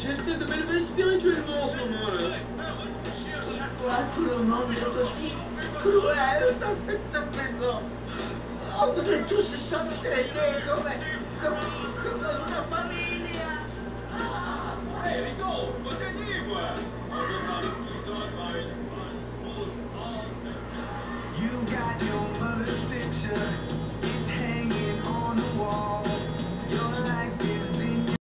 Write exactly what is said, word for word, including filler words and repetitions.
J'essaie de m'élever spirituellement en ce moment-là. Pourquoi tout le monde est aussi cruel dans cette maison? On devrait tous s'entraider comme, comme, comme dans una famiglia. Hey, Rico, je t'ai dit, moi. On veut parler de tout ça devant une bonne grosse tasse de café. You got your mother's picture.